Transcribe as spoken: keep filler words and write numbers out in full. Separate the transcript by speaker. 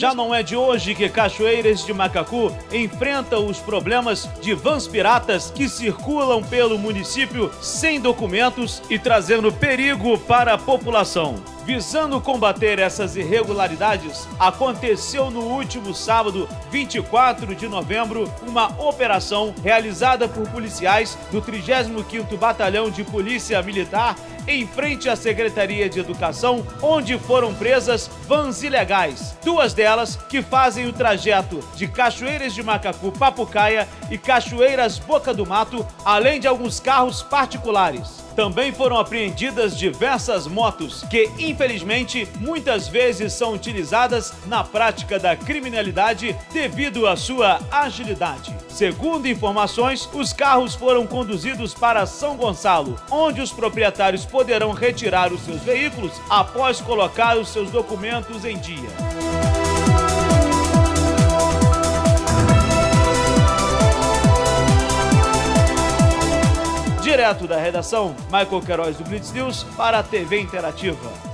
Speaker 1: Já não é de hoje que Cachoeiras de Macacu enfrenta os problemas de vans piratas que circulam pelo município sem documentos e trazendo perigo para a população. Visando combater essas irregularidades, aconteceu no último sábado, vinte e quatro de novembro, uma operação realizada por policiais do trigésimo quinto Batalhão de Polícia Militar em frente à Secretaria de Educação, onde foram presas vans ilegais. Duas delas que fazem o trajeto de Cachoeiras de Macacu, Papucaia e Cachoeiras Boca do Mato, além de alguns carros particulares. Também foram apreendidas diversas motos que, infelizmente, muitas vezes são utilizadas na prática da criminalidade devido à sua agilidade. Segundo informações, os carros foram conduzidos para São Gonçalo, onde os proprietários poderão retirar os seus veículos após colocar os seus documentos em dia. Direto da redação, Michael Queiroz do Blitz News para a T V Interativa.